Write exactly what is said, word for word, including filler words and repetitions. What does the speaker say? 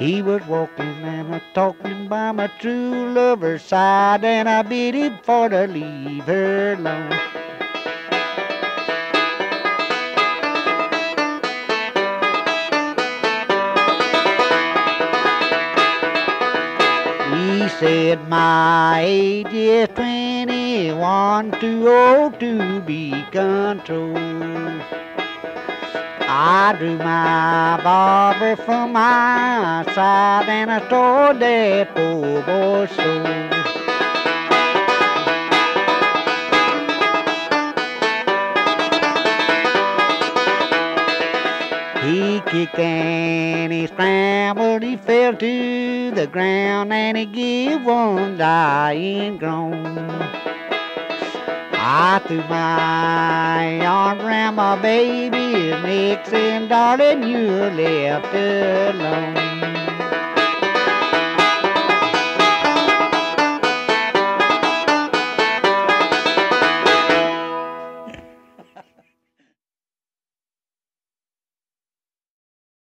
He was walking and a talking by my true lover's side, and I bid him for to leave her alone. He said my age is twenty-one, too old to be controlled. I drew my barber from my side and I tore that poor boy's soul. He kicked and he scrambled, he fell to the ground and he gave one dying groan. I threw my arms around my baby's neck, saying, darling, you're left alone.